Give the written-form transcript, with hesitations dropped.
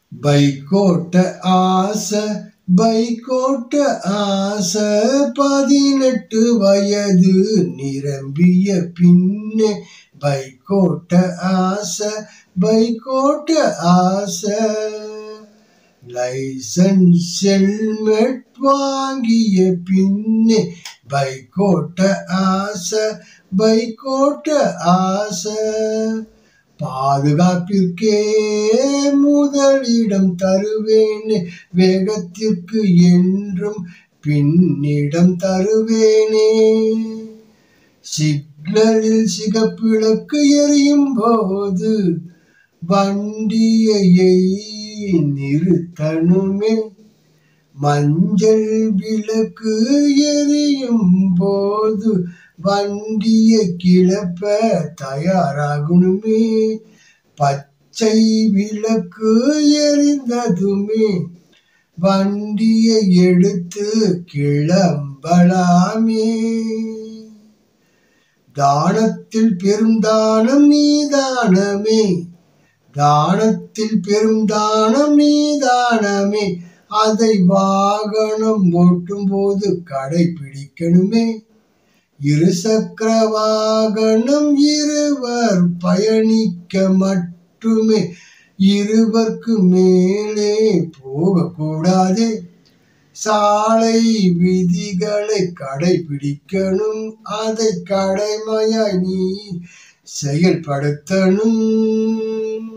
பைக்கோட்ட ஆசை பைக்கோட்ட ஆசை 18 வயது நிரம்பிய பின்னே பைக்கோட்ட ஆசை பைக்கோட்ட ஆசை லைசன்ஸ் ஹெல்மெட் வாங்கிய பின்னே பைக்கோட்ட ஆசை பைக்கோட்ட ஆசை பாதுகாப்பிற்கே முதலிடம் தருவேனே வேகத்திற்கு என்றும் பின்னிடம் தருவேனே சிக்னலில் சிகப்பிழக்கு எரியும் போது வண்டியை நிறுத்தணுமே மஞ்சள் விளக்கு எரியும் போது வண்டியை கிளப்ப தயாராகணுமே பச்சை விளக்கு எரிந்ததுமே வண்டியை எடுத்து கிளம்பலாமே தானத்தில் பெருந்தானம் நீதானமே தானத்தில் பெருந்தானம் நீதானமே அதை வாகனம் ஓட்டும் போது கடைபிடிக்கணுமே இருசக்கர வாகனம் இருவர் பயணிக்க மட்டுமே இருவருக்கு மேலே போகக்கூடாதே சாலை விதிகளை கடைபிடிக்கணும் அதை கடமையாய் நீ செயல்படுத்தணும்